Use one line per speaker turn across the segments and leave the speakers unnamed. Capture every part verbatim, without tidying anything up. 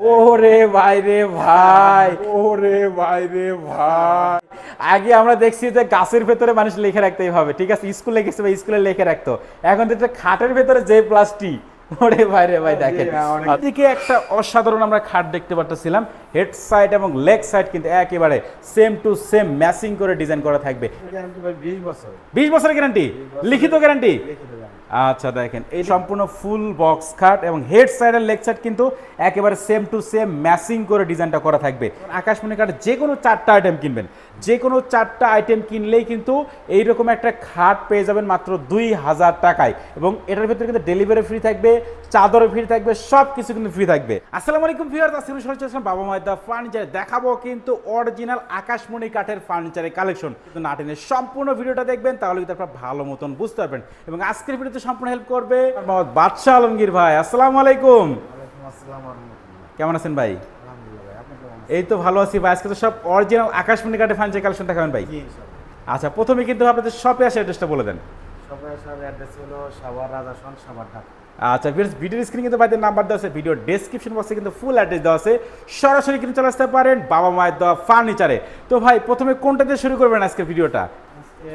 ওরে ভাই রে ভাই, ওরে ভাই রে ভাই, আগে আমরা দেখছি যে গাছের ভেতরে মানুষ লিখে রাখতেই হবে, ঠিক আছে, স্কুলে গেছে বা স্কুলে লিখে রাখতো, এখন তো খাটের ভেতরে যে প্লাস টি। ওরে ভাই রে ভাই, দেখেন এদিকে একটা অসাধারণ আমরা খাট দেখতে পাচ্ছিলাম, হেড সাইড এবং লেগ সাইড কিন্তু একেবারে সেম টু সেম ম্যাচিং করে ডিজাইন করা থাকবে।
বিশ বছর
বিশ বছরের গ্যারান্টি, লিখিত গ্যারান্টি। আচ্ছা দেখেন এই সম্পূর্ণ ফুল বক্স খাট এবং হেড সাইড আর লেগ সাইড কিন্তু একেবারে সেম টু সেম ম্যাচিং করে ডিজাইনটা করা থাকবে। আকাশমণি কাঠ যে কোনো চারটা আইটেম কিনবেন, যে কোনো চারটা আইটেম কিনলেই কিন্তু এইরকম একটা খাট পেয়ে যাবেন মাত্র দুই হাজার টাকায়, এবং এটার ভিতরে কিন্তু ডেলিভারি ফ্রি থাকবে, চাদর ফ্রি থাকবে, সব কিছু কিন্তু ফ্রি থাকবে। আসসালামু আলাইকুম ভিউয়ার্স, আজকে শুরু করছিলাম বাবা মায়ের দা ফার্নিচার, দেখাবো কিন্তু অরিজিনাল আকাশমণি কাঠের ফার্নিচারের কালেকশন। কিন্তু না টেনে সম্পূর্ণ ভিডিওটা দেখবেন, তাহলে কিন্তু আপনারা ভালো মতন বুঝতে পারবেন। এবং আজকের ভিডিওতে সম্পূর্ণ হেল্প করবে মোহাম্মদ বাদশাহ আলমগীর ভাই। আসসালামু আলাইকুম। কেমন আছেন ভাই? এই তো ভালো আছি ভাই। আজকে তো সব অরিজিনাল আকাশমণি কাঠের ফার্নিচার কালেকশন দেখাবেন ভাই। আচ্ছা, প্রথমে কিন্তু আপনাদের শপে আসার অ্যাড্রেসটা বলে দেন।
শপে আসার অ্যাড্রেস হলো সাভার রাজাসন, সাভার ঢাকা।
আচ্ছা, ভিডিও স্ক্রিনে কিন্তু ভাইদের নাম্বার দেওয়া আছে, ভিডিও ডেসক্রিপশন বক্সে কিন্তু ফুল অ্যাড্রেস দেওয়া আছে, সরাসরি কিন্তু চলে আসতে পারেন বাবা মায়ের দেওয়া ফার্নিচারে। তো ভাই প্রথমে কোনটা দিয়ে শুরু করবেন আজকের ভিডিওটা?
আজকে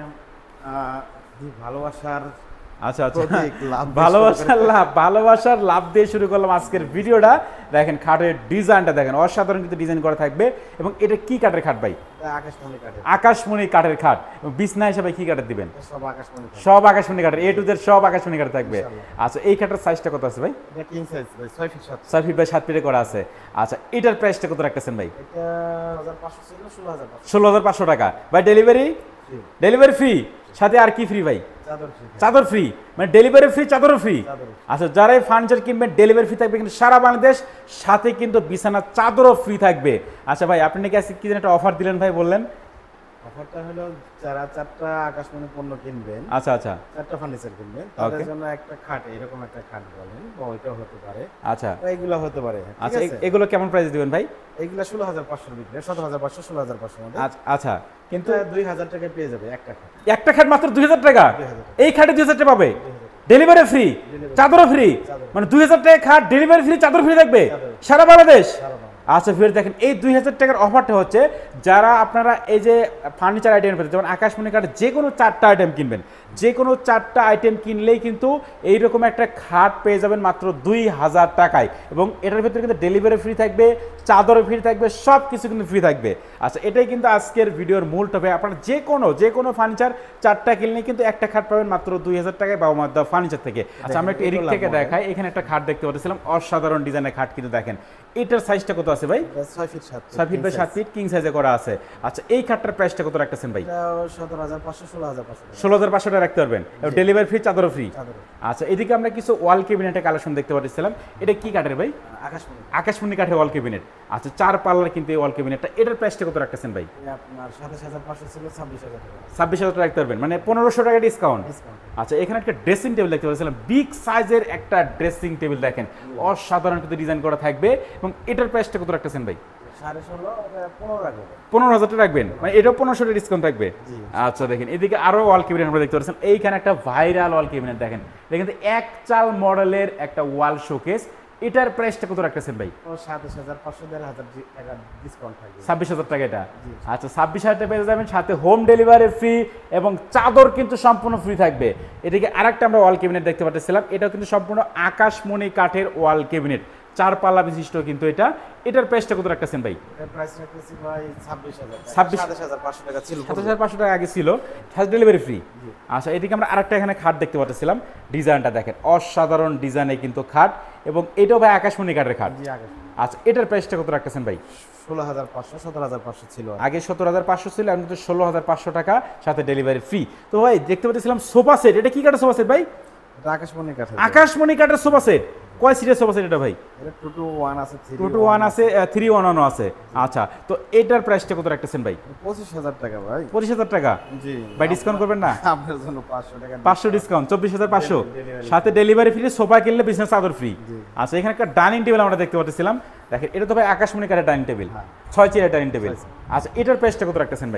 ভালোবাসার
আচ্ছা আচ্ছা ভালোবাসার লাভ, ভালোবাসার লাভ দিয়ে শুরু করলাম আজকের ভিডিওটা। দেখেন খাটের ডিজাইনটা দেখেন, অসাধারণ কিন্তু ডিজাইন করা থাকবে। এবং এটা কি কাঠের খাট ভাই?
আকাশমণি কাঠের।
আকাশমণি কাঠের খাট। বিছনা হিসাবে কি কাঠের দিবেন?
সব আকাশমণি,
সব আকাশমণি কাঠের, এ টু জেড সব আকাশমণি কাঠের থাকবে। আচ্ছা, এই খাটের সাইজটা কত আছে ভাই?
এটা কিং সাইজ ভাই, ছয় ফিট সাত।
ছয় ফিট বাই সাত ফিটে করা আছে। আচ্ছা, এটার প্রাইসটা কত রাখতেছেন ভাই?
এটা হাজার পাঁচশো ছিল, ষোলো হাজার পাঁচশো।
ষোলো হাজার পাঁচশো টাকা ভাই। ডেলিভারি ডেলিভারি ফ্রি, সাথে আর কি ফ্রি ভাই?
চাদর ফ্রি।
চাদর ফ্রি, মানে ডেলিভারি ফ্রি, চাদরও ফ্রি। আচ্ছা, যারা এই ফার্নিচার কিনবেন ডেলিভারি ফ্রি থাকবে কিন্তু সারা বাংলাদেশ, সাথে কিন্তু বিছানার চাদরও ফ্রি থাকবে। আচ্ছা ভাই, আপনি নাকি আজকে কি একটা অফার দিলেন ভাই, বললেন?
অফারটা হলো যারা চারটা আকাশমণি পণ্য কিনবেন,
আচ্ছা আচ্ছা,
চারটা ফার্নিচার কিনবেন, তাদের জন্য একটা খাট, এরকম একটা খাট বলেন, বা ওইটাও হতে পারে।
আচ্ছা,
এইগুলা হতে পারে।
আচ্ছা, এগুলো কেমন প্রাইস দিবেন ভাই?
এইগুলা ষোলো হাজার পাঁচশো বিক্রি, সতেরো হাজার পাঁচশো, ষোলো হাজার পাঁচশো মধ্যে।
আচ্ছা,
কিন্তু দুই হাজার টাকায় পেয়ে যাবে একটা খাট।
একটা খাট মাত্র দুই হাজার টাকা? এই খাটে দুই হাজার টাকা পাবে, ডেলিভারি ফ্রি, চাদরও ফ্রি, মানে দুই হাজার টাকা খাট, ডেলিভারি ফ্রি, চাদর ফ্রি থাকবে সারা বাংলাদেশ। আচ্ছা ফির দেখেন, এই দুই হাজার টাকার অফারটা হচ্ছে যারা আপনারা এই যে ফার্নিচার আইটেম পেতে, যেমন আকাশমণি কাঠের যে কোনো চারটা আইটেম কিনবেন, যে কোনো চারটা আইটেম কিনলেই কিন্তু এইরকম একটা খাট পেয়ে যাবেন মাত্র দুই হাজার টাকায়। এবং এটার ভিতরে কিন্তু ডেলিভারি ফ্রি থাকবে, চাদর ফ্রি থাকবে, সব কিছু কিন্তু ফ্রি থাকবে। আচ্ছা, এটাই কিন্তু আজকের ভিডিওর মূল টপিক। আপনারা যে কোনো যে কোনো ফার্নিচার চারটা কিনলেই কিন্তু একটা খাট পাবেন মাত্র দুই হাজার টাকায় বাবা মার দেওয়া ফার্নিচার থেকে। আচ্ছা, আমরা একটু এদিক থেকে দেখাই, এখানে একটা খাট দেখতে পাচ্ছিলাম, অসাধারণ ডিজাইনের খাট কিন্তু দেখেন। এটার সাইজটা কত আছে ভাই?
ছয় ফিট সাত,
ছয় ফিট বাই সাত ফিট কিং সাইজে করা আছে। আচ্ছা, এই খাটটার প্রাইসটা কত রাখতেছেন ভাই?
সতেরো হাজার পাঁচশো, ষোলো হাজার পাঁচশো,
ষোলো হাজার পাঁচশো টাকা রাখতে পারবেন, ডেলিভারি ফ্রি, চাদর ফ্রি। আচ্ছা, এদিকে আমরা কিছু ওয়াল ক্যাবিনেটের কালেকশন দেখতে পাচ্ছিলাম, এটা কি কাঠের ভাই?
আকাশমণি,
আকাশমণি কাঠের ওয়াল ক্যাবিনেট। আচ্ছা, চার পাল্লার কিন্তু এই ওয়াল ক্যাবিনেটটা, এটার প্রাইসটা কত রাখতেছেন ভাই?
আপনার সাতাশ হাজার পাঁচশো ছিল, ছাব্বিশ হাজার টাকা।
ছাব্বিশ হাজার টাকা রাখতে পারবেন, মানে পনেরোশো টাকা ডিসকাউন্ট। আচ্ছা, এখানে একটা ড্রেসিং টেবিল দেখতে পাচ্ছিলাম, বিগ সাইজের একটা ড্রেসিং টেবিল দেখেন, অসাধারণ কিন্তু ডিজাইন করা থাকবে। এবং এটার প্রাইসটা কত রাখতেছেন ভাই? পনেরো হাজার টাকা রাখবেন, মানে এটাও পনেরোশো টাকা ডিসকাউন্ট থাকবে। আচ্ছা দেখেন, এদিকে আরো ওয়াল ক্যাবিনেট আমরা দেখতে পাচ্ছেন, এইখানে একটা ভাইরাল ওয়াল ক্যাবিনেট দেখেন, দেখেন এক চাল মডেলের একটা ওয়াল শোকেস। এটার প্রাইসটা কত রাখতেছেন ভাই?
সাতাশ হাজার পাঁচশো, দেড় হাজার টাকা ডিসকাউন্ট থাকবে,
ছাব্বিশ হাজার টাকা এটা। আচ্ছা, ছাব্বিশ হাজার টাকা পেয়ে যাবেন, সাথে হোম ডেলিভারি ফ্রি এবং চাদর কিন্তু সম্পূর্ণ ফ্রি থাকবে। এদিকে আরেকটা আমরা ওয়াল ক্যাবিনেট দেখতে পাচ্ছিলাম, এটাও কিন্তু সম্পূর্ণ আকাশমণি কাঠের ওয়াল ক্যাবিনেট, চার পাল্লা বিশিষ্ট কিন্তু এটা। এটার প্রাইসটা কত রাখতেছেন ভাই?
এর প্রাইস রাখতেছি ভাই ছাব্বিশ হাজার,
সাতাশ
হাজার পাঁচশো টাকা ছিল,
সাতাশ হাজার পাঁচশো টাকা আগে ছিল, ফার্স্ট ডেলিভারি ফ্রি। আচ্ছা, এদিকে আমরা আরেকটা এখানে খাট দেখতে পাচ্ছিলাম, ডিজাইনটা দেখেন, অসাধারণ ডিজাইনে কিন্তু খাট, এবং এটাও ভাই আকাশমণি কাঠের খাট। আচ্ছা, এটার প্রাইসটা কত রাখতেছেন ভাই?
ষোলো হাজার পাঁচশো, সতেরো হাজার পাঁচশো ছিল,
আগে সতেরো হাজার পাঁচশো ছিল, এখন তো ষোলো হাজার পাঁচশো টাকা, সাথে ডেলিভারি ফ্রি। তো ভাই দেখতে পাচ্ছিলাম সোফা সেট, এটা কি কাঠের সোফা সেট ভাই?
আকাশমণি কাঠের,
আকাশমণি কাঠের সোফা সেট। কয় সিটের সোফা সেট এটা ভাই?
এটা টু টু ওয়ান আছে,
টু টু ওয়ান আছে, থ্রি ওয়ান ওয়ান আছে। আচ্ছা, তো এটার প্রাইসটা কত রাখতেছেন ভাই?
পঁচিশ হাজার টাকা ভাই।
পঁচিশ হাজার টাকা?
জি
ভাই ডিসকাউন্ট করবেন না?
আপনার জন্য পাঁচশো টাকা,
পাঁচশো ডিসকাউন্ট, চব্বিশ হাজার পাঁচশো, সাথে ডেলিভারি ফ্রি, সোফা কিনলে বিজনেস চাদর ফ্রি। আচ্ছা, এখানে একটা ডাইনিং টেবিল আমরা দেখতে পাচ্ছিলাম, দেখেন এটা তো ভাই আকাশমণি কাঠের ডাইনিং টেবিল, ছয় চেয়ারের ডাইনিং টেবিল। আচ্ছা, এটার প্রাইসটা কত রাখতেছেন ভাই?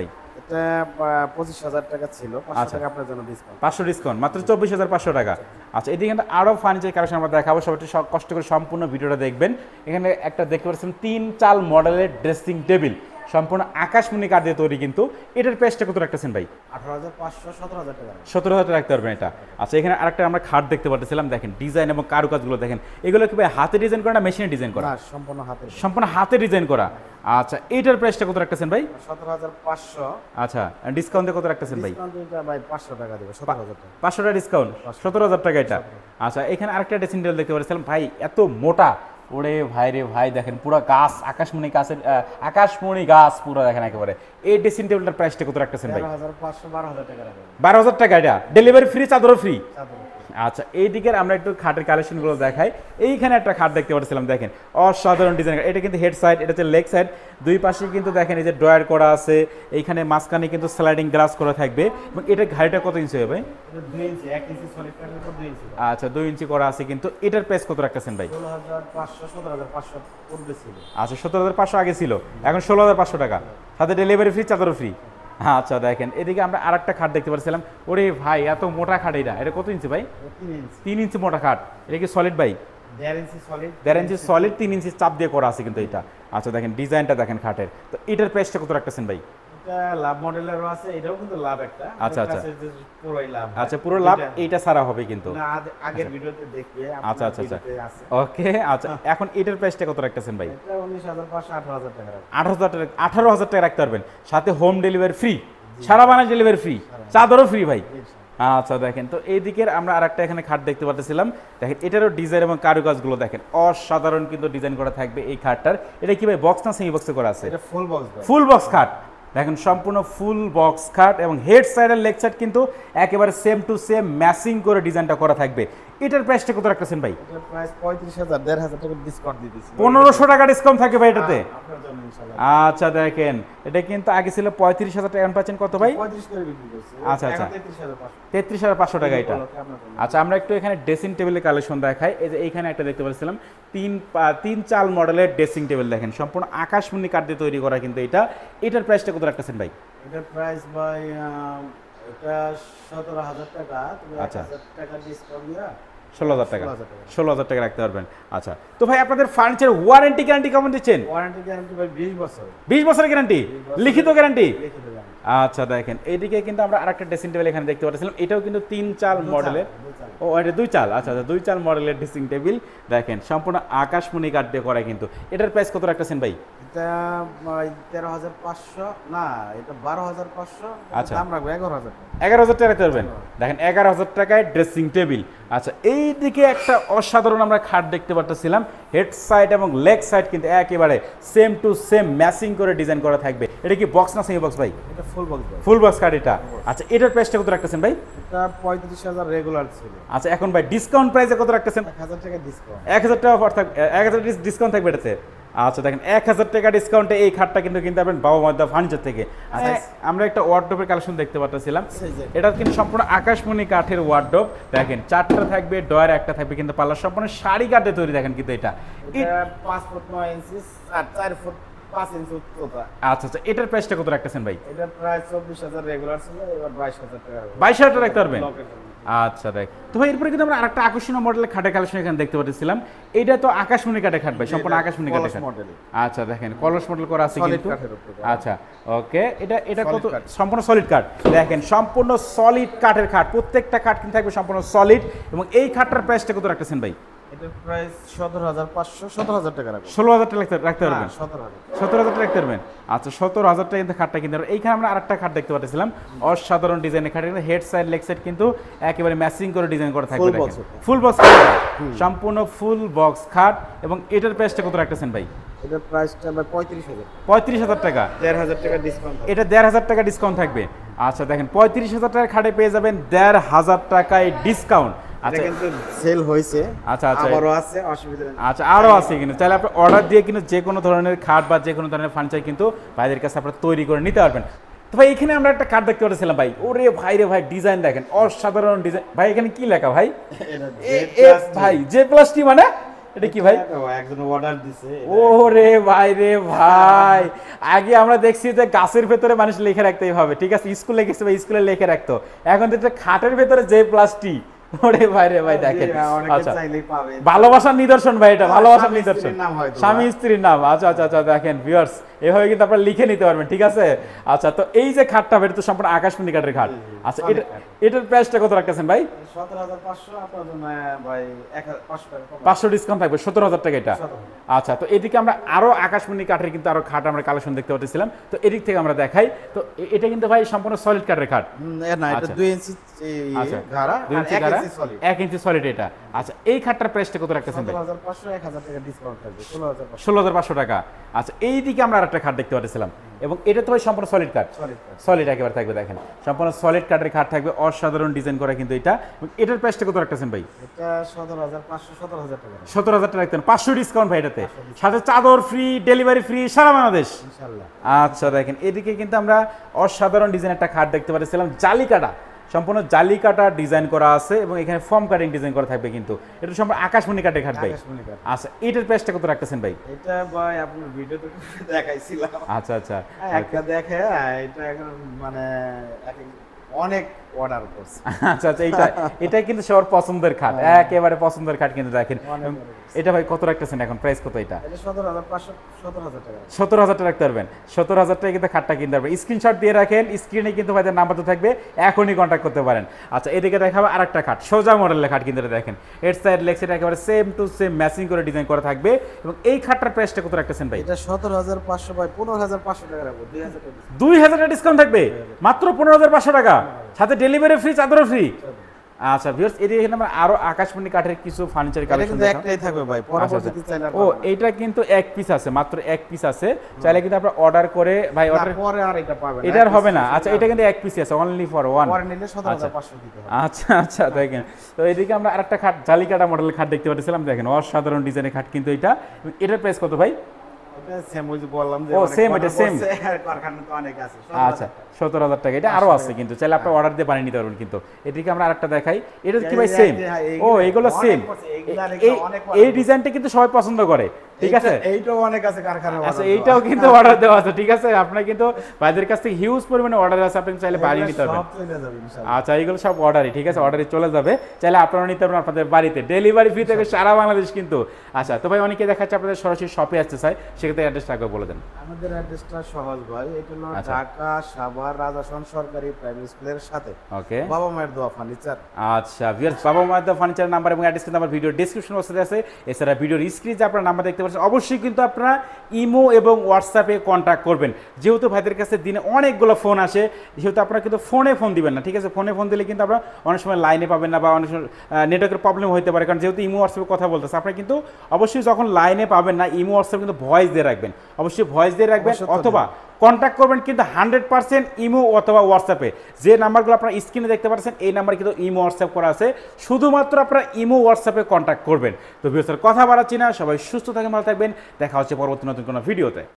এটা পঁচিশ হাজার টাকা ছিল, পাঁচশো টাকা আপনার জন্য ডিসকাউন্ট।
পাঁচশো ডিসকাউন্ট, মাত্র চব্বিশ হাজার পাঁচশো টাকা। আচ্ছা, এদিকে কিন্তু আরও ফার্নিচার কালেকশন আমরা দেখাবো, সবাই একটু কষ্ট করে সম্পূর্ণ ভিডিওটা দেখবেন। এখানে একটা দেখতে পাচ্ছেন তিন চাল মডেলের ড্রেসিং টেবিল, সম্পূর্ণ আকাশমণি কাঠ দিয়ে তৈরি কিন্তু। এটার প্রাইসটা কত রাখতেছেন ভাই?
আঠারো হাজার পাঁচশো, সতেরো হাজার টাকা।
সতেরো হাজার টাকা রাখতে পারবেন এটা। আচ্ছা, এখানে আরেকটা আমরা খাট দেখতে পাচ্ছিলাম, দেখেন ডিজাইন এবং কারুকাজগুলো দেখেন। এগুলো কি ভাই হাতে ডিজাইন করা না মেশিনে ডিজাইন করা?
সম্পূর্ণ হাতে,
সম্পূর্ণ হাতে ডিজাইন করা। আচ্ছা, এইটার প্রাইসটা কত রাখতেছেন ভাই?
সতেরো হাজার পাঁচশো।
আচ্ছা, ডিসকাউন্টে কত রাখতেছেন ভাই?
ভাই পাঁচশো টাকা দেবো, সতেরো হাজার টাকা।
পাঁচশো টাকা ডিসকাউন্ট, সতেরো হাজার টাকা এটা। আচ্ছা, এখানে আরেকটা ড্রেসিং টেবিল দেখতে পাচ্ছিলাম ভাই, এত মোটা, ওরে ভাই রে ভাই, দেখেন পুরো গাছ, আকাশমণি গাছের আকাশমণি গাছ পুরো দেখেন একেবারে। এই ড্রেসিং টেবিলটার প্রাইসটা কত রাখতেছেন ভাই?
বারো হাজার টাকা।
বারো হাজার টাকা এটা, ডেলিভারি ফ্রি, চাদরও ফ্রি। আচ্ছা, এই দিকের আমরা একটু খাটের কালেকশনগুলো দেখাই। এইখানে একটা খাট দেখতে পাচ্ছিলাম, দেখেন অসাধারণ ডিজাইন। এটা কিন্তু হেড সাইড, এটা হচ্ছে লেগ সাইড, দুই পাশে কিন্তু দেখেন এই যে ড্রয়ার করা আছে, এইখানে মাঝখানে কিন্তু স্লাইডিং গ্লাস করা থাকবে। এবং এটার ঘাড়িটা কত ইঞ্চি হবে? আচ্ছা, দুই ইঞ্চি করা আছে কিন্তু। এটার প্রাইস কত রাখতেছেন ভাই? আচ্ছা, সতেরো হাজার পাঁচশো আগে ছিল, এখন ষোলো হাজার পাঁচশো টাকা, সাথে ডেলিভারি ফ্রি, চাদরও ফ্রি। আচ্ছা, দেখেন এদিকে আমরা আর একটা খাট দেখতে পাচ্ছিলাম। ওরে ভাই, এত মোটা খাট এটা, এটা কত ইঞ্চি ভাই? তিন ইঞ্চি মোটা খাট। এটা কি সলিড ভাই? দেড় ইঞ্চি সলিড, তিন ইঞ্চি চাপ দিয়ে করা আছে কিন্তু এটা। আচ্ছা, দেখেন ডিজাইনটা দেখেন খাটের। তো এটার প্রাইসটা কত রাখতেছেন ভাই?
লাভ মডেলেরও আছে, এটাও কিন্তু লাভ একটা।
আচ্ছা আচ্ছা,
পুরোই লাভ।
আচ্ছা, পুরো লাভ, এইটা সারা হবে কিন্তু।
না, আগের ভিডিওতে দেখবে।
আচ্ছা আচ্ছা আচ্ছা, ওকে। আচ্ছা, এখন এটার প্রাইসটা কত রাখতেছেন ভাই?
এটা উনিশ হাজার পাঁচশো, আঠারো হাজার টাকা।
আঠারো হাজার টাকা, আঠারো হাজার টাকা রাখতে পারবেন, সাথে হোম ডেলিভারি ফ্রি, সারা বাংলা ডেলিভারি ফ্রি, চাদরও ফ্রি ভাই। আচ্ছা, দেখেন তো এই দিকের আমরা আরেকটা এখানে খাট দেখতে পাচ্ছিলাম, দেখেন এটারও ডিজাইন এবং কারুকাজগুলো দেখেন অসাধারণ কিন্তু ডিজাইন করা থাকবে এই খাটটার। এটা কি ভাই বক্স না সেমি বক্সে করা আছে?
এটা ফুল বক্স,
ফুল বক্স খাট। দেখেন সম্পূর্ণ ফুল বক্স খাট এবং হেড সাইড আর লেগ সাইড কিন্তু একেবারে সেম টু সেম ম্যাচিং করে ডিজাইনটা করা থাকবে। এটার প্রাইসটা কত রাখতেছেন ভাই?
এটার প্রাইস পঁয়ত্রিশ হাজার, দেড় হাজার টাকা ডিসকাউন্ট দিয়ে দিচ্ছি।
পনেরোশো টাকা ডিসকাউন্ট থাকে ভাই এটাতে?
আপনার জন্য ইনশাআল্লাহ।
আচ্ছা, দেখেন এটা কিন্তু আগে ছিল পঁয়ত্রিশ হাজার টাকা, এখন পাচ্ছেন কত ভাই?
পঁয়ত্রিশ করে বিক্রি করছি।
আচ্ছা আচ্ছা,
তেত্রিশ হাজার পাঁচশো,
তেত্রিশ হাজার পাঁচশো টাকা এটা। আচ্ছা, আমরা একটু এখানে ড্রেসিং টেবিলের কালেকশন দেখাই। এই যে এইখানে একটা দেখতে পাচ্ছিলাম তিন তিন চাল মডেলের ড্রেসিং টেবিল, দেখেন সম্পূর্ণ আকাশমণি কাঠ দিয়ে তৈরি করা কিন্তু এটা। এটার প্রাইসটা কত রাখতেছেন ভাই?
এটার প্রাইস ভাই এটা সতেরো হাজার টাকা।
আচ্ছা,
টাকা ডিসকাউন্ট দিয়া
ষোলো হাজার টাকা, ষোলো হাজার টাকা রাখতে পারবেন। আচ্ছা, তো ভাই আপনাদের ফার্নিচার ওয়ারেন্টি গ্যারান্টি কেমন দিচ্ছেন?
ওয়ারেন্টি গ্যারান্টি ভাই বিশ বছর।
বিশ বছরের গ্যারান্টি, লিখিত গ্যারান্টি?
লিখিত গ্যারান্টি।
আচ্ছা, দেখেন এইদিকে কিন্তু আমরা আরেকটা ড্রেসিং টেবিল এখানে দেখতে পাচ্ছিলাম, এটাও কিন্তু তিন চাল মডেলের। ও, এটা দুই চাল। আচ্ছা আচ্ছা, দুই চাল মডেলের ড্রেসিং টেবিল, দেখেন সম্পূর্ণ আকাশমণি কাঠ দিয়ে করা কিন্তু। এটার প্রাইস কত রাখতেছেন ভাই?
এটা তেরো হাজার পাঁচশো, না এটা বারো হাজার পাঁচশো।
আচ্ছা,
দাম রাখবো এগারো হাজার,
এগারো হাজার টাকা রাখতে পারবেন। দেখেন এগারো হাজার টাকায় ড্রেসিং টেবিল। আচ্ছা, এই দিকে একটা অসাধারণ আমরা খাট দেখতে পাচ্ছিলাম, হেড সাইড এবং লেগ সাইড কিন্তু একেবারে সেম টু সেম ম্যাচিং করে ডিজাইন করা থাকবে। এটা কি বক্স না সেমি বক্স ভাই?
এটা ফুল বক্স,
ফুল বক্স খাট এটা। আচ্ছা, এটার প্রাইসটা কত রাখতেছেন ভাই?
এটা পঁয়ত্রিশ হাজার রেগুলার ছিল।
আচ্ছা, এখন ভাই ডিসকাউন্ট প্রাইসে কত রাখতেছেন?
এক হাজার টাকা ডিসকাউন্ট,
এক হাজার টাকা অফার থাকবে, এক হাজার ডিসকাউন্ট থাকবে এটাতে। আচ্ছা, দেখেন এক হাজার টাকা ডিসকাউন্টে এই খাটটা কিন্তু কিনতে পারবেন বাবা মাদ্দা ফার্নিচার থেকে। আচ্ছা, আমরা একটা ওয়ার্ডরোবের কালেকশন দেখতে পাচ্ছিলাম, এটা কিন্তু সম্পূর্ণ আকাশমণি কাঠের ওয়ার্ডরোব। দেখেন চারটা থাকবে, ডয়ার একটা থাকবে কিন্তু পাল্লা সম্পূর্ণ শাড়ি কাঠে তৈরি। দেখেন কিন্তু এটা
পাঁচ ফুট নয় ইঞ্চি আর চার ফুট পাঁচ ইঞ্চি উচ্চতা।
আচ্ছা আচ্ছা, এটার প্রাইসটা কত রাখতেছেন ভাই?
এটার প্রাইস চব্বিশ হাজার রেগুলার ছিল, এবার বাইশ হাজার টাকা।
বাইশ হাজার টাকা রাখতে পারবেন? আচ্ছা, দেখ তো ভাই এরপরে কিন্তু আমরা আরেকটা আকর্ষণীয় মডেলের খাটের কালেকশন এখানে দেখতে পাচ্ছিলাম। এটা তো আকাশমণি কাঠের খাট ভাই, সম্পূর্ণ আকাশমণি কাঠের খাট। আচ্ছা, দেখেন কলস মডেল করা আছে কিন্তু। আচ্ছা, ওকে, এটা এটা কত? সম্পূর্ণ সলিড কাঠ। দেখেন সম্পূর্ণ সলিড কাঠের খাট, প্রত্যেকটা কাঠ কিন্তু থাকবে সম্পূর্ণ সলিড। এবং এই খাটটার প্রাইসটা কত রাখতেছেন ভাই?
এটার প্রাইস সতেরো হাজার পাঁচশো, সতেরো হাজার টাকা রাখবেন।
ষোলো হাজার টাকা রাখতে পারবেন?
সতেরো হাজার,
সতেরো হাজার টাকা রাখতে পারবেন। আচ্ছা, সতেরো হাজার টাকা কিন্তু খাটটা কিনতে পারবেন। এইখানে আমরা আরেকটা খাট দেখতে পাচ্ছিলাম, অসাধারণ ডিজাইনের খাট, কিন্তু হেড সাইড লেগ সাইড কিন্তু একেবারে ম্যাচিং করে ডিজাইন করা থাকবে। ফুল বক্স, সম্পূর্ণ ফুল বক্স খাট। এবং এটার প্রাইসটা কত রাখতেছেন ভাই?
এটার প্রাইসটা ভাই পঁয়ত্রিশ হাজার।
পঁয়ত্রিশ হাজার টাকা,
দেড় হাজার টাকা ডিসকাউন্ট।
এটা দেড় হাজার টাকা ডিসকাউন্ট থাকবে। আচ্ছা, দেখেন পঁয়ত্রিশ হাজার টাকার খাটে পেয়ে যাবেন দেড় হাজার টাকায় ডিসকাউন্ট। আচ্ছা,
কিন্তু সেল হয়েছে।
আচ্ছা আচ্ছা,
আরো আছে, অসুবিধা নেই।
আচ্ছা, আরো আছে কিন্তু, তাহলে আপনি অর্ডার দিয়ে কিন্তু যে কোনো ধরনের খাট বা যে কোনো ধরনের ফার্নিচার কিন্তু ভাইদের কাছে আপনারা তৈরি করে নিতে পারবেন। তো ভাই এখানে আমরা একটা কাঠ দেখতে পাচ্ছিলাম ভাই, ওরে ভাই রে ভাই, ডিজাইন দেখেন অসাধারণ ডিজাইন ভাই। এখানে কি লেখা ভাই? ভাই জে প্লাস টি মানে এটা কি ভাই?
একজন অর্ডার দিছে।
ওরে ভাই রে ভাই, আগে আমরা দেখছি যে গাছের ভেতরে মানুষ লিখে রাখতে হবে, ঠিক আছে, স্কুলে গেছে বা স্কুলে লিখে রাখতো, এখন তো খাটের ভেতরে যে প্লাস টি। ওরে ভাই রে ভাই দেখেন, আচ্ছা ভালোবাসার নিদর্শন ভাই, এটা ভালোবাসার নিদর্শন, স্বামী স্ত্রীর নাম। আচ্ছা আচ্ছা আচ্ছা দেখেন ভিউয়ার্স, এভাবে কিন্তু আপনারা লিখে নিতে পারবেন, ঠিক আছে। আচ্ছা তো এই যে খাটটা এটা তো সম্পূর্ণ আকাশমণি কাঠের খাট। আচ্ছা এটা এটার প্রাইসটা কত রাখতেছেন ভাই?
সতেরো হাজার পাঁচশো, আপনার জন্য ভাই
পাঁচশো ডিসকাউন্ট থাকবে, সতেরো হাজার টাকা এটা। আচ্ছা তো এদিকে আমরা আরো আকাশমণি কাঠের কিন্তু আরো খাট আমরা কালেকশন দেখতে পাচ্ছিলাম, তো এদিক থেকে আমরা দেখাই। তো এটা কিন্তু ভাই সম্পূর্ণ সলিড কাঠের খাট,
না এটা দুই ইঞ্চি গাড়া,
দুই ইঞ্চি গাড়া, এক ইঞ্চি সলিড এটা। আচ্ছা এই খাটটার প্রাইসটা কত রাখতেছেন ভাই?
সতেরো হাজার পাঁচশো, এক হাজার টাকা ডিসকাউন্ট থাকবে,
ষোলো হাজার পাঁচশো টাকা। আচ্ছা এইদিকে আমরা আরেকটা খাট দেখতে পাচ্ছিলাম, এবং এটা তো ভাই সম্পূর্ণ সলিড কাঠ, সলিড একেবারে থাকবে, দেখেন সম্পূর্ণ সলিড কাঠের খাট থাকবে, অসাধারণ ডিজাইন করা কিন্তু এটা। এটার প্রাইসটা কত রাখতেছেন ভাই?
এটা সতেরো হাজার পাঁচশো, সতেরো হাজার টাকা,
সতেরো হাজার টাকা রাখতেন, পাঁচশো ডিসকাউন্ট ভাই এটাতে, সাথে চাদর ফ্রি, ডেলিভারি ফ্রি সারা বাংলাদেশ
ইনশাআল্লাহ।
আচ্ছা দেখেন এদিকে কিন্তু আমরা অসাধারণ ডিজাইন একটা খাট দেখতে পাচ্ছিলাম, জালি কাটা, সম্পূর্ণ জালি কাটা ডিজাইন করা আছে, এবং এখানে ফর্ম কাটিং ডিজাইন করা থাকবে কিন্তু, এটা সম্পূর্ণ আকাশমণি কাঠের খাট ভাই। আচ্ছা এটার প্রাইসটা কত রাখতেছেন ভাই?
এটা ভাই আপনার ভিডিওতে দেখাইছিলাম।
আচ্ছা আচ্ছা
একটা দেখে এটা এখন মানে অনেক অর্ডার করছে।
আচ্ছা আচ্ছা এটা এটা কিন্তু সবার পছন্দের খাট, একেবারে পছন্দের খাট কিন্তু দেখেন। এটা ভাই কত রাখতেছেন এখন, প্রাইস কত এটা?
এটা সতেরো হাজার পাঁচশো, সতেরো হাজার টাকা,
সতেরো হাজার টাকা রাখতে পারবেন, সতেরো হাজার টাকা কিন্তু খাটটা কিনতে পারবেন। স্ক্রিনশট দিয়ে রাখেন, স্ক্রিনে কিন্তু ভাইদের নাম্বার তো থাকবে, এখনই কন্ট্যাক্ট করতে পারেন। আচ্ছা এদিকে দেখাবো আরেকটা খাট, সোজা মডেলের খাট কিন্তু দেখেন, এর সাইড লেগ সাইড একেবারে সেম টু সেম ম্যাচিং করে ডিজাইন করা থাকবে, এবং এই খাটটার প্রাইসটা কত রাখতেছেন ভাই?
এটা সতেরো হাজার পাঁচশো ভাই, পনেরো হাজার পাঁচশো টাকা রাখবো, দুই হাজার টাকা,
দুই হাজার টাকা ডিসকাউন্ট থাকবে, মাত্র পনেরো হাজার পাঁচশো টাকা, সাথে ডেলিভারি ফ্রি, চাদরও ফ্রি। আচ্ছা ভিউয়ার্স এদিকে এখানে আমরা আরো আকাশমণি কাঠের কিছু ফার্নিচার কালেকশন
কিন্তু একটাই থাকবে ভাই, পরবর্তীতে চাইলে
ও এইটা কিন্তু এক পিস আছে, মাত্র এক পিস আছে, চাইলে কিন্তু আপনারা অর্ডার করে ভাই অর্ডার
পরে আর এটা পাবেন,
এটার হবে না। আচ্ছা এটা কিন্তু এক পিস আছে, অনলি ফর ওয়ান,
পরে নিলে সতেরো হাজার পাঁচশো দিতে হবে।
আচ্ছা আচ্ছা দেখেন, তো এদিকে আমরা আরেকটা খাট জালি কাটা মডেলের খাট দেখতে পাচ্ছিলাম, দেখেন অসাধারণ ডিজাইনের খাট কিন্তু এটা। এটার প্রাইস কত ভাই? আচ্ছা সতেরো হাজার টাকা, এটা আরো আছে কিন্তু, চাইলে আপনার অর্ডার দিয়ে বানিয়ে নিতে পারবেন কিন্তু। এদিকে আমরা আরেকটা দেখাই, এটা কি ভাই সেম? ও এগুলো সেম, এই ডিজাইনটা কিন্তু সবাই পছন্দ করে, ঠিক আছে,
এইটাও অনেক আছে কারখানা।
আচ্ছা এইটাও কিন্তু অর্ডার দেওয়া আছে, ঠিক আছে, আপনার কিন্তু ভাইদের কাছ থেকে হিউজ পরিমাণে অর্ডার আছে, আপনি চাইলে বানিয়ে নিতে পারবেন। আচ্ছা এইগুলো সব অর্ডারই, ঠিক আছে, অর্ডারে চলে যাবে, চাইলে আপনারা নিতে পারবেন আপনাদের বাড়িতে, ডেলিভারি ফ্রি থেকে সারা বাংলাদেশ কিন্তু। আচ্ছা তো ভাই অনেকে দেখাচ্ছে আপনাদের সরাসরি শপে আসতে চাই, সেক্ষেত্রে অ্যাড্রেসটা আগে বলে দেন।
আমাদের অ্যাড্রেসটা সহজ ভাই, এটা হলো ঢাকা সাভার রাজাসন সরকারি প্রাইমারি স্কুলের সাথে, ওকে, বাবা মায়ের দোয়া ফার্নিচার।
আচ্ছা ভিউয়ার্স বাবা মায়ের দোয়া ফার্নিচারের নাম্বার এবং অ্যাড্রেস কিন্তু আমার ভিডিও ডেসক্রিপশন বক্সে আছে, এছাড়া ভিডিওর স্ক্রিনে আপনারা নাম্বার দেখতে পাচ্ছেন, অবশ্যই কিন্তু আপনারা ইমো এবং হোয়াটসঅ্যাপে কন্ট্যাক্ট করবেন, যেহেতু ভাইদের কাছে দিনে অনেকগুলো ফোন আসে, যেহেতু আপনারা কিন্তু ফোনে ফোন দিবেন না, ঠিক আছে, ফোনে ফোন দিলে কিন্তু আপনারা অনেক সময় লাইনে পাবেন না, বা অনেক সময় নেটওয়ার্কের প্রবলেম হতে পারে, কারণ যেহেতু ইমো হোয়াটসঅ্যাপে কথা বলতেছে, আপনারা কিন্তু অবশ্যই যখন লাইনে পাবেন না, ইমো হোয়াটসঅ্যাপে কিন্তু ভয়েস দিয়ে রাখবেন, অবশ্যই ভয়েস দিয়ে রাখবেন, অথবা কন্ট্যাক্ট করবেন কিন্তু হান্ড্রেড পার্সেন্ট ইমো অথবা হোয়াটসঅ্যাপে। যে নাম্বারগুলো আপনারা স্ক্রিনে দেখতে পাচ্ছেন এই নাম্বার কিন্তু ইমো হোয়াটসঅ্যাপ করা আছে, শুধুমাত্র আপনারা ইমো হোয়াটসঅ্যাপে কন্ট্যাক্ট করবেন। তো ভিউয়ার্স কথা বাড়াচ্ছি না, সবাই সুস্থ থাকেন, ভালো থাকবেন, দেখা হচ্ছে পরবর্তী নতুন কোনো ভিডিওতে।